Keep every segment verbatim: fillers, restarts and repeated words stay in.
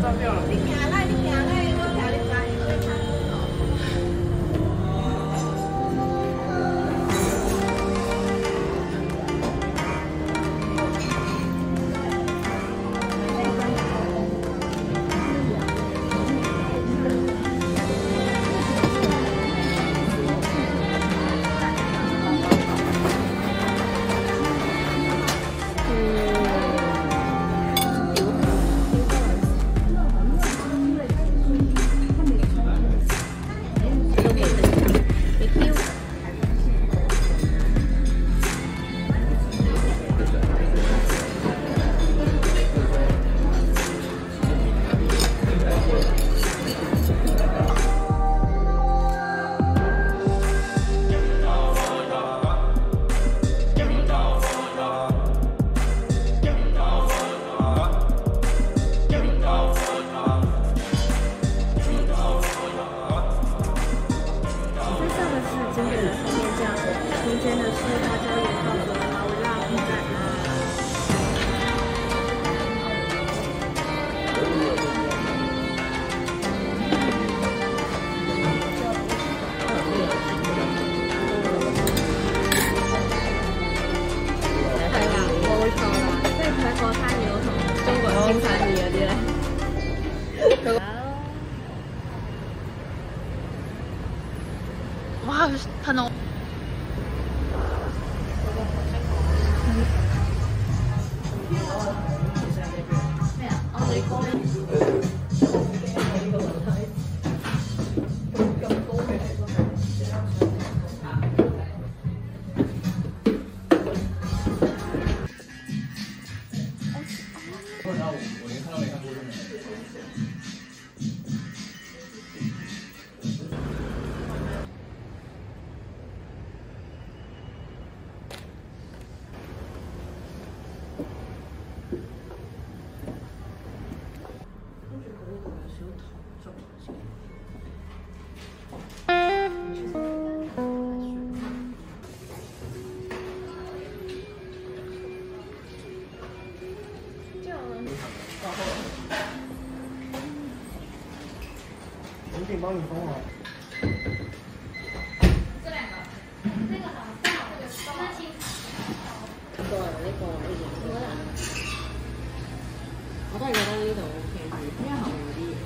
断掉了。你行来，你行来，我调你查，你会查。 哇，看到。 我可以帮你封好。 这两个，这个好，这好，这个三七。 呢個呢個呢個，我都係覺得呢度 O K 啲，因為後面嗰啲嘢。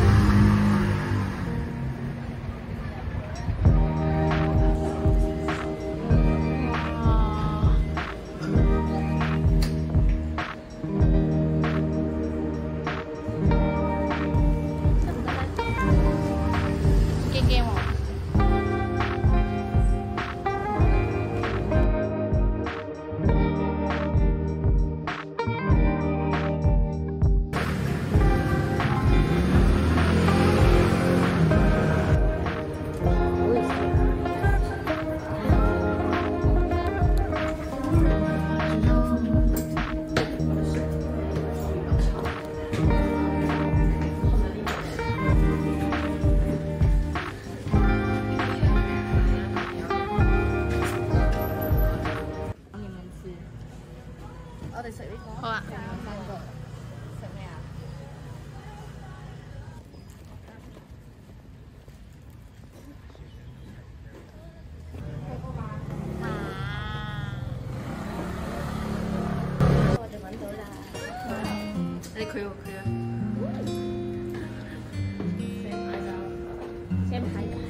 我哋食呢個。 好啊。 三個。食咩啊？我哋揾到啦。 你佢喎佢啊。 先排隊。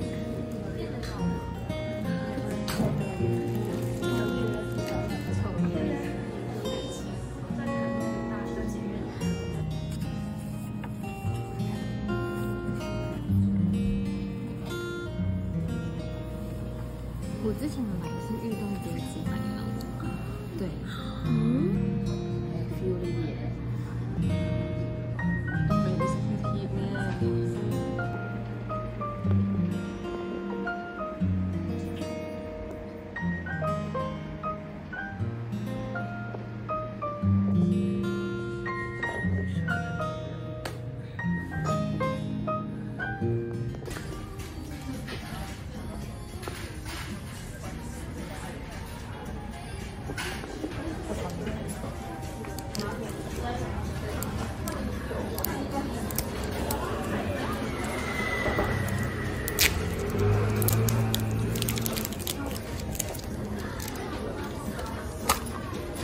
我之前买的是运动阶级版的，对， 嗯。 还 feel 力。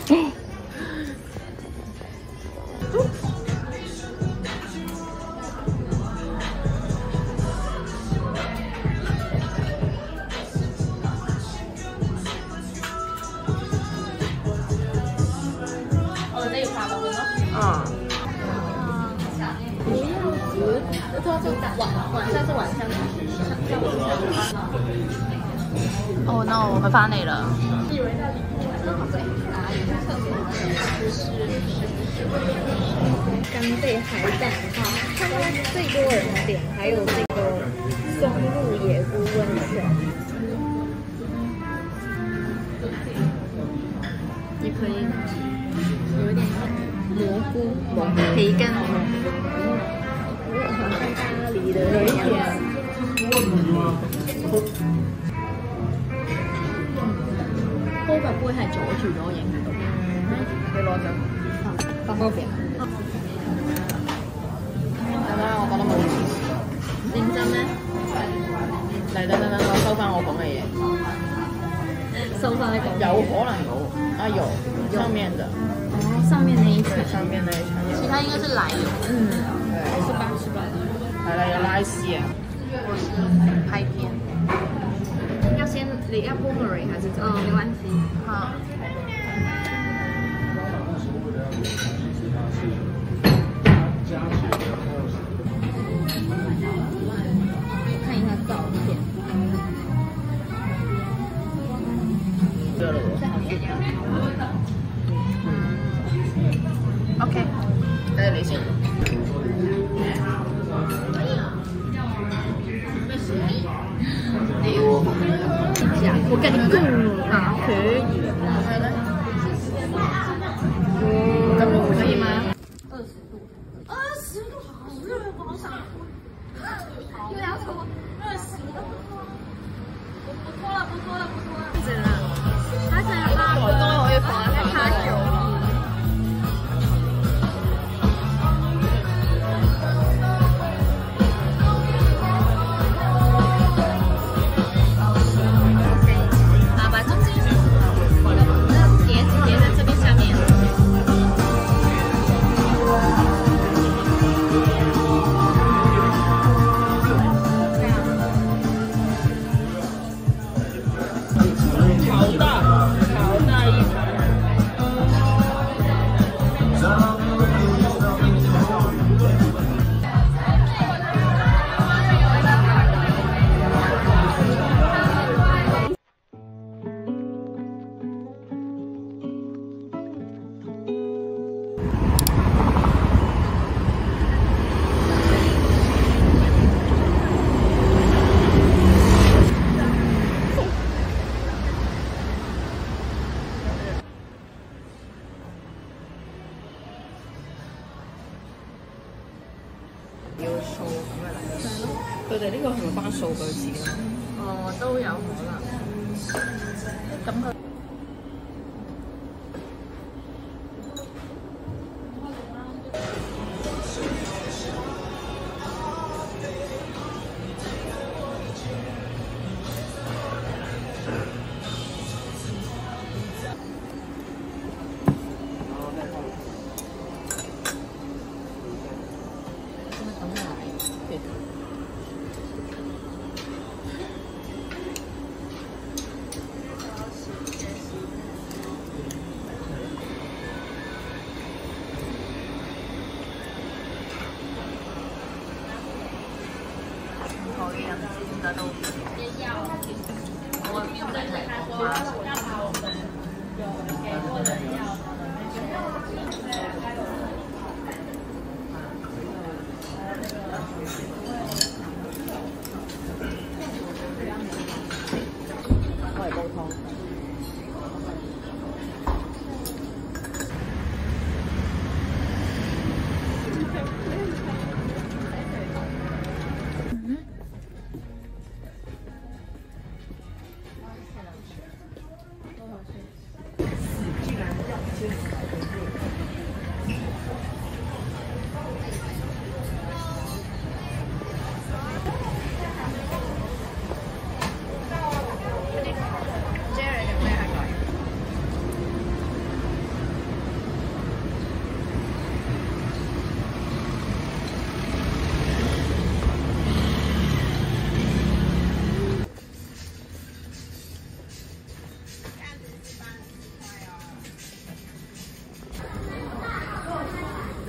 我哋要拍落去咯。 啊， 不要直，它是晚晚上是晚上，上午上。 哦 no， 我们翻嚟啦。 干贝海胆汤，他们最多人点，还有这个松露野菇温泉，也可以有一点蘑菇、培根，好像咖喱的那样。嗰個杯係阻住咗影到。 你攞咗。 八方便。 等等，我覺得冇意思。 認真咩？ 嚟等等等，我收翻我講嘅嘢。 收翻你講。 有可能有啊有上面的。 哦，上面那一層。 上面那一層有。 其他應該是奶油。 嗯。 對。 是吧？是吧？ 係啦，有拉絲啊。 我是拍片。 要先你要 boomerang 還是怎麼？哦，沒關係。 好。 看一下照片。 對了我。 OK。 誒，你先。 我跟你共啊，可以。哦，可以吗？二十度。二十度好热，我好想脱。又要脱二十度。我不脱了，不脱了，不脱了。真的，他想要拉我，我也滑在他酒里。 要數咁樣嚟。佢哋呢個係咪關數據字嘅？ 哦，都有可能。咁佢。 口嘅人知點解都我邊仔係我媽。 我嚟煲湯。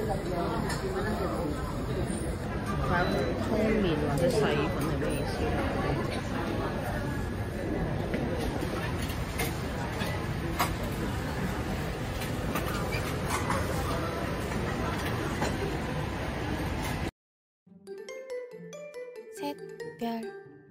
睇下通麵或者細粉係咩意思？ 샛별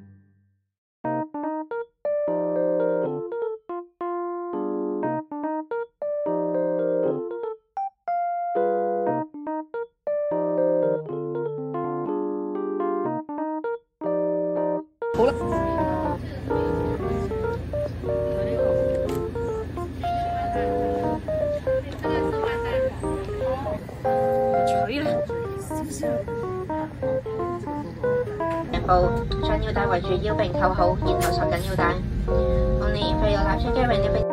好啦，取啦，少少。 步，將腰帶圍住腰並扣好，然後索緊腰帶。我哋肥肉蠟燭 carry 呢邊